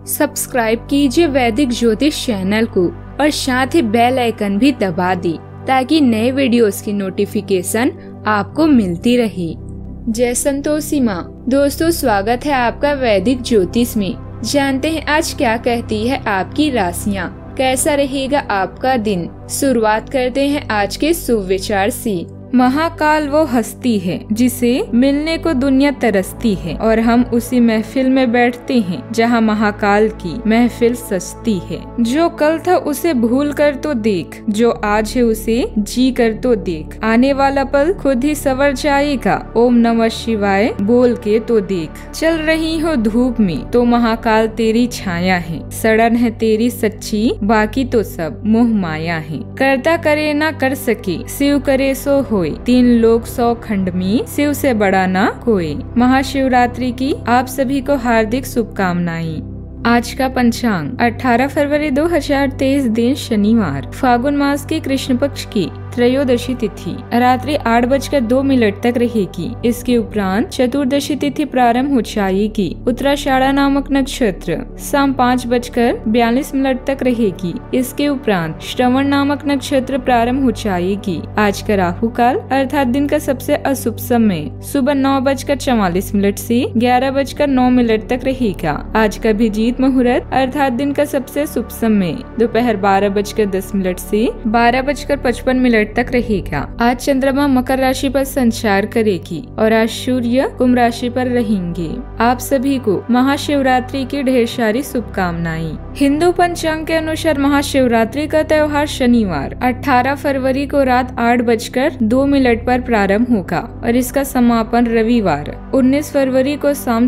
Subscribe कीजिए वैदिक ज्योतिष चैनल को और साथ ही बेल आइकन भी दबा दी ताकि नए वीडियोस की नोटिफिकेशन आपको मिलती रहे। जय संतोषी माँ। दोस्तों, स्वागत है आपका वैदिक ज्योतिष में। जानते हैं आज क्या कहती है आपकी राशियाँ, कैसा रहेगा आपका दिन। शुरुआत करते हैं आज के शुभ विचार से। महाकाल वो हस्ती है जिसे मिलने को दुनिया तरसती है और हम उसी महफिल में बैठते हैं जहां महाकाल की महफिल सजती है। जो कल था उसे भूल कर तो देख, जो आज है उसे जी कर तो देख। आने वाला पल खुद ही सवर जाएगा, ओम नमः शिवाय बोल के तो देख। चल रही हो धूप में तो महाकाल तेरी छाया है, सड़न है तेरी सच्ची, बाकी तो सब मोह माया है। करता करे ना कर सके, शिव करे सो हो, 3 लोक 100 खंड में, शिव से बड़ा ना कोई। महाशिवरात्रि की आप सभी को हार्दिक शुभकामनाएं। आज का पंचांग 18 फरवरी 2023 दिन शनिवार, फागुन मास के कृष्ण पक्ष की त्रयोदशी तिथि रात्रि 8:02 तक रहेगी। इसके उपरांत चतुर्दशी तिथि प्रारंभ हो जाएगी। उत्तराषाढ़ा नामक नक्षत्र शाम 5:42 तक रहेगी। इसके उपरांत श्रवण नामक नक्षत्र प्रारंभ हो जाएगी। आज का राहु काल अर्थात दिन का सबसे अशुभ समय सुबह 9:44 से 11:09 तक रहेगा। आज का अभिजीत मुहूर्त अर्थात दिन का सबसे शुभ समय दोपहर 12:10 से 12:55 तक रहेगा। आज चंद्रमा मकर राशि पर संचार करेगी और आज सूर्य कुंभ राशि पर रहेंगे। आप सभी को महाशिवरात्रि की ढेर सारी शुभकामनाएं। हिंदू पंचांग के अनुसार महाशिवरात्रि का त्योहार शनिवार 18 फरवरी को रात 8:02 पर प्रारंभ होगा और इसका समापन रविवार 19 फरवरी को शाम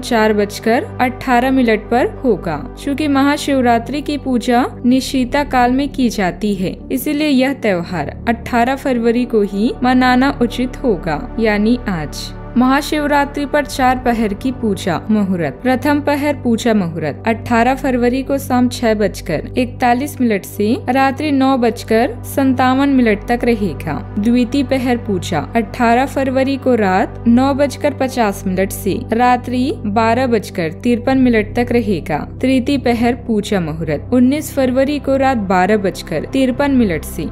4:18 पर होगा। चूँकि महाशिवरात्रि की पूजा निशीता काल में की जाती है, इसीलिए यह त्योहार 18 फरवरी को ही मनाना उचित होगा, यानी आज। महाशिवरात्रि पर 4 पहर की पूजा मुहूर्त। प्रथम पहर पूजा मुहूर्त 18 फरवरी को शाम 6:41 से रात्रि 9:57 तक रहेगा। द्वितीय पहर पूजा 18 फरवरी को रात 9:50 से रात्रि 12:53 तक रहेगा। तृतीय पहर पूजा मुहूर्त 19 फरवरी को रात 12:53 से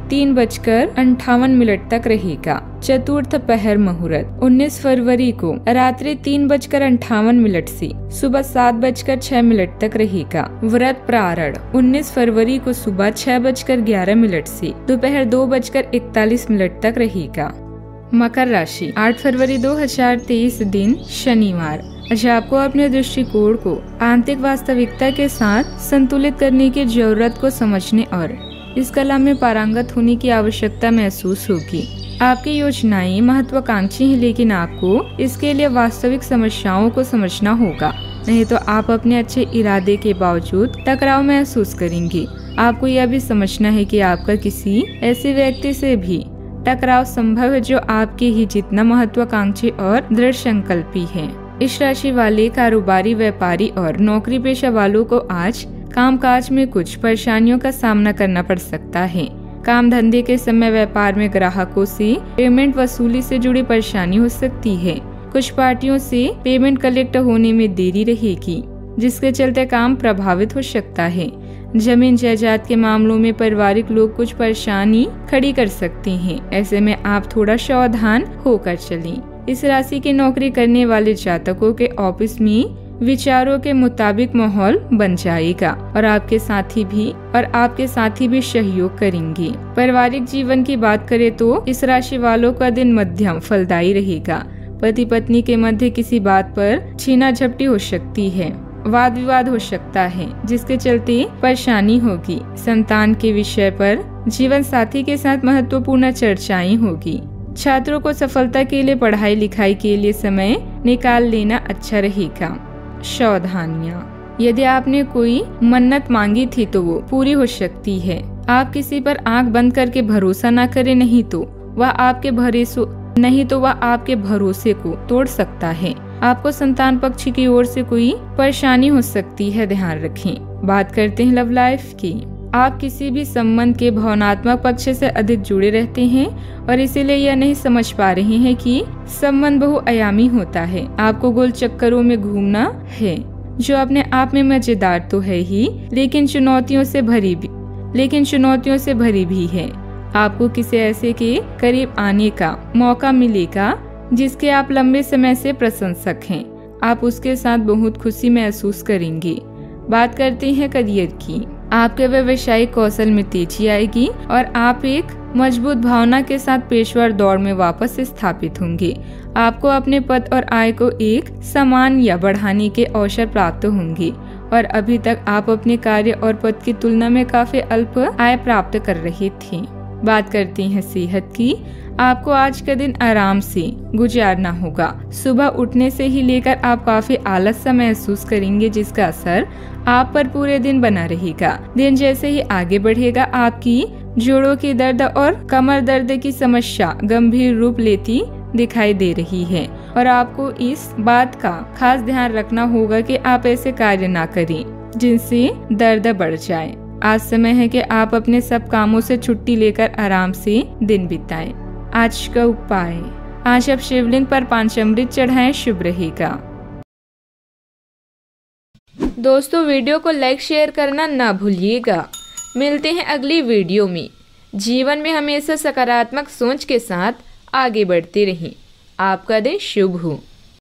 3:58 तक रहेगा। चतुर्थ पहर मुहूर्त 19 फरवरी को रात्रि 3:58 से सुबह 7:06 तक रहेगा। व्रत प्रारंभ 19 फरवरी को सुबह 6:11 से दोपहर 2:41 तक रहेगा। मकर राशि 8 फरवरी 2023 दिन शनिवार। आज आपको अपने दृष्टिकोण को आंतरिक वास्तविकता के साथ संतुलित करने की जरूरत को समझने और इस कला में पारंगत होने की आवश्यकता महसूस होगी। आपकी योजनाएं महत्वाकांक्षी हैं, लेकिन आपको इसके लिए वास्तविक समस्याओं को समझना होगा, नहीं तो आप अपने अच्छे इरादे के बावजूद टकराव महसूस करेंगे। आपको यह भी समझना है कि आपका किसी ऐसे व्यक्ति से भी टकराव संभव है जो आपके ही जितना महत्वाकांक्षी और दृढ़ संकल्पी है। इस राशि वाले कारोबारी, व्यापारी और नौकरी पेशा वालों को आज कामकाज में कुछ परेशानियों का सामना करना पड़ सकता है। काम धंधे के समय व्यापार में ग्राहकों से पेमेंट वसूली से जुड़ी परेशानी हो सकती है। कुछ पार्टियों से पेमेंट कलेक्ट होने में देरी रहेगी, जिसके चलते काम प्रभावित हो सकता है। जमीन जायदाद के मामलों में पारिवारिक लोग कुछ परेशानी खड़ी कर सकते हैं, ऐसे में आप थोड़ा सावधान होकर चलें। इस राशि की नौकरी करने वाले जातकों के ऑफिस में विचारों के मुताबिक माहौल बन जाएगा और आपके साथी भी सहयोग करेंगे। पारिवारिक जीवन की बात करें तो इस राशि वालों का दिन मध्यम फलदायी रहेगा। पति पत्नी के मध्य किसी बात पर छीना झपटी हो सकती है, वाद विवाद हो सकता है, जिसके चलते परेशानी होगी। संतान के विषय पर जीवन साथी के साथ महत्वपूर्ण चर्चाएं होगी। छात्रों को सफलता के लिए पढ़ाई लिखाई के लिए समय निकाल लेना अच्छा रहेगा। सावधानियां। यदि आपने कोई मन्नत मांगी थी तो वो पूरी हो सकती है। आप किसी पर आंख बंद करके भरोसा न करें, नहीं तो वह आपके भरोसे को तोड़ सकता है। आपको संतान पक्ष की ओर से कोई परेशानी हो सकती है, ध्यान रखें। बात करते हैं लव लाइफ की। आप किसी भी संबंध के भावनात्मक पक्ष से अधिक जुड़े रहते हैं और इसीलिए यह नहीं समझ पा रहे हैं कि संबंध बहुआयामी होता है। आपको गोल चक्करों में घूमना है। जो अपने आप में मजेदार तो है ही, लेकिन चुनौतियों से भरी भी है। आपको किसी ऐसे के करीब आने का मौका मिलेगा जिसके आप लंबे समय से प्रशंसक हैं। आप उसके साथ बहुत खुशी महसूस करेंगे। बात करते हैं करियर की। आपके व्यवसायिक कौशल में तेजी आएगी और आप एक मजबूत भावना के साथ पेशेवर दौड़ में वापस स्थापित होंगे। आपको अपने पद और आय को एक समान या बढ़ाने के अवसर प्राप्त होंगे और अभी तक आप अपने कार्य और पद की तुलना में काफी अल्प आय प्राप्त कर रहे थे। बात करते हैं सेहत की। आपको आज का दिन आराम से गुजारना होगा। सुबह उठने से ही लेकर आप काफी आलस सा महसूस करेंगे, जिसका असर आप पर पूरे दिन बना रहेगा। दिन जैसे ही आगे बढ़ेगा, आपकी जोड़ों के दर्द और कमर दर्द की समस्या गंभीर रूप लेती दिखाई दे रही है और आपको इस बात का खास ध्यान रखना होगा कि आप ऐसे कार्य ना करें जिनसे दर्द बढ़ जाए। आज समय है कि आप अपने सब कामों से छुट्टी लेकर आराम से दिन बिताएं। आज का उपाय, आज आप शिवलिंग पर पंचामृत चढ़ाएं, शुभ रहेगा। दोस्तों, वीडियो को लाइक शेयर करना ना भूलिएगा। मिलते हैं अगली वीडियो में। जीवन में हमेशा सकारात्मक सोच के साथ आगे बढ़ते रहें। आपका दिन शुभ हो।